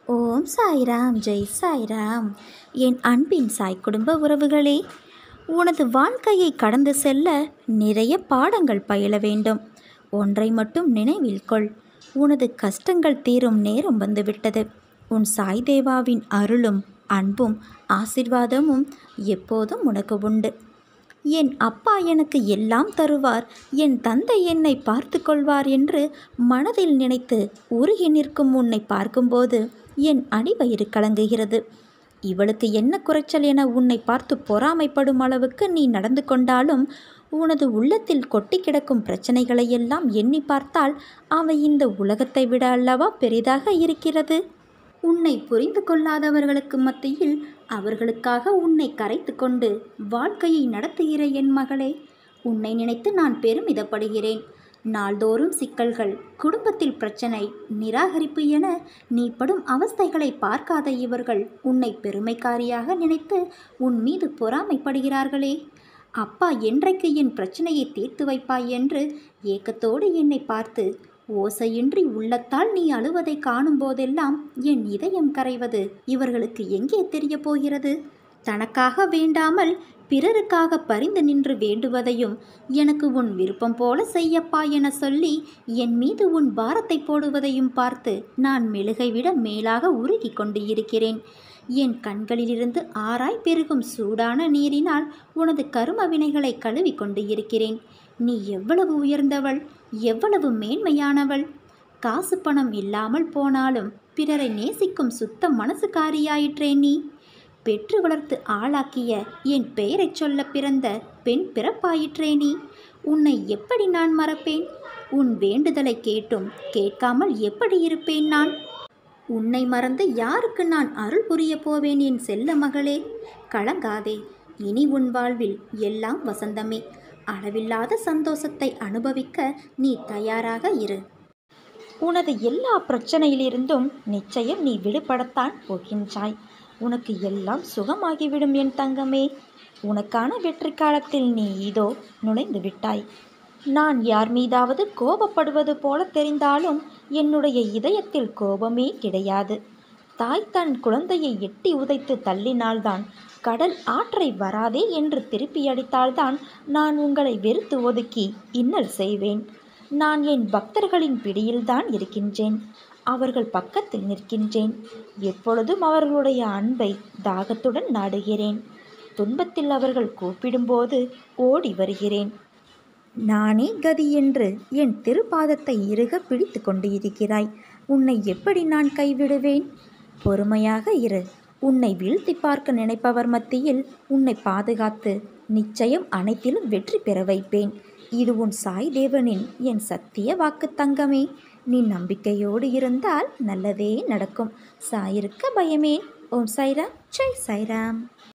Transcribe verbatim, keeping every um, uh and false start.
ஓம் சாய்ராம், ஜெய் சாய்ராம். என் அன்பின் சாய் குடும்ப உறவுகளே, உனது வாழ்க்கையை கடந்து செல்ல நிறைய பாடங்கள் பயில வேண்டும். ஒன்றை மட்டும் நினைவில் கொள், உனது கஷ்டங்கள் தீரும் நேரம் வந்துவிட்டது. உன் சாய் தேவாவின் அருளும் அன்பும் ஆசிர்வாதமும் எப்போதும் உனக்கு உண்டு. என் அப்பா எனக்கு எல்லாம் தருவார், என் தந்தை என்னை பார்த்து கொள்வார் என்று மனதில் நினைத்து உருகி நிற்கும் உன்னை பார்க்கும்போது என் அடிவயிறு கலங்குகிறது. இவளுக்கு என்ன குறைச்சல் என உன்னை பார்த்து பொறாமைப்படும் அளவுக்கு நீ நடந்து கொண்டாலும் உனது உள்ளத்தில் கொட்டி கிடக்கும் பிரச்சனைகளையெல்லாம் எண்ணி பார்த்தால் அவை இந்த உலகத்தை விட அல்லவா பெரிதாக இருக்கிறது. உன்னை புரிந்து கொள்ளாதவர்களுக்கு மத்தியில் அவர்களுக்காக உன்னை கரைத்து கொண்டு வாழ்க்கையை நடத்துகிற என் மகளே, உன்னை நினைத்து நான் பெருமிதப்படுகிறேன். நாள்தோறும் சிக்கல்கள், குடும்பத்தில் பிரச்சனை, நிராகரிப்பு என நீ படும் அவஸ்தைகளை பார்க்காத இவர்கள் உன்னை பெருமைக்காரியாக நினைத்து உன் மீது பொறாமைப்படுகிறார்களே. அப்பா என்றைக்கு என் பிரச்சனையை தீர்த்து வைப்பாய் என்று ஏக்கத்தோடு என்னை பார்த்து ஓசையின்றி உள்ளத்தால் நீ அழுவதை காணும் போதெல்லாம் என் இதயம் கரைவது இவர்களுக்கு எங்கே தெரிய போகிறது? தனக்காக வேண்டாமல் பிறருக்காக பரிந்து நின்று வேண்டுவதையும் எனக்கு உன் விருப்பம் போல செய்யப்பா என சொல்லி என் மீது உன் பாரத்தை போடுவதையும் பார்த்து நான் மெழுகை விட மேலாக உருகி கொண்டு இருக்கிறேன். என் கண்களிலிருந்து ஆராய் பெருகும் சூடான நீரினால் உனது கரும வினைகளை கழுவி கொண்டு இருக்கிறேன். நீ எவ்வளவு உயர்ந்தவள், எவ்வளவு மேன்மையானவள். காசு பணம் இல்லாமல் போனாலும் பிறரை நேசிக்கும் சுத்த மனசுக்காரியாயிற்றே நீ. பெற்று வளர்த்து ஆளாக்கிய என் பெயரைச் சொல்ல பிறந்த பெண் பிறப்பாயிற்றே நீ. உன்னை எப்படி நான் மறப்பேன்? உன் வேண்டுதலை கேட்டும் கேட்காமல் எப்படி இருப்பேன் நான்? உன்னை மறந்து யாருக்கு நான் அருள் புரிய போவேன் என் செல்ல மகளே? கலங்காதே, இனி உன் வாழ்வில் எல்லாம் வசந்தமே. அளவில்லாத சந்தோஷத்தை அனுபவிக்க நீ தயாராக இரு. உனது எல்லா பிரச்சனையிலிருந்தும் நிச்சயம் நீ விடுபடத்தான் போகின்றாய். உனக்கு எல்லாம் சுகமாகிவிடும் என் தங்கமே. உனக்கான வெற்றி காலத்தில் நீ இதோ நுழைந்து விட்டாய். நான் யார் மீதாவது கோபப்படுவது போல தெரிந்தாலும் என்னுடைய இதயத்தில் கோபமே கிடையாது. தாய் தன் குழந்தையை எட்டி உதைத்து தள்ளினால்தான், கடல் ஆற்றை வராதே என்று திருப்பி அடித்தால்தான் நான் உங்களை வெறுத்து ஒதுக்கி இன்னல் செய்வேன். நான் என் பக்தர்களின் பிடியில்தான் இருக்கின்றேன். அவர்கள் பக்கத்தில் நிற்கின்றேன். எப்பொழுதும் அவர்களுடைய அன்பை தாகத்துடன் நாடுகிறேன். துன்பத்தில் அவர்கள் கூப்பிடும்போது ஓடி வருகிறேன். நானே கதி என்று என் திருப்பாதத்தை இறுக பிடித்து கொண்டு இருக்கிறாய். உன்னை எப்படி நான் கைவிடுவேன்? பொறுமையாக இரு. உன்னை வீழ்த்தி பார்க்க நினைப்பவர் மத்தியில் உன்னை பாதுகாத்து நிச்சயம் அனைத்திலும் வெற்றி பெற வைப்பேன். இது உன் சாய் தேவனின் என் சத்திய வாக்கு தங்கமே. நீ நம்பிக்கையோடு இருந்தால் நல்லதே நடக்கும். சாயிருக்க பயமேன். ஓம் சாய்ராம், ஜெய் சாய்ராம்.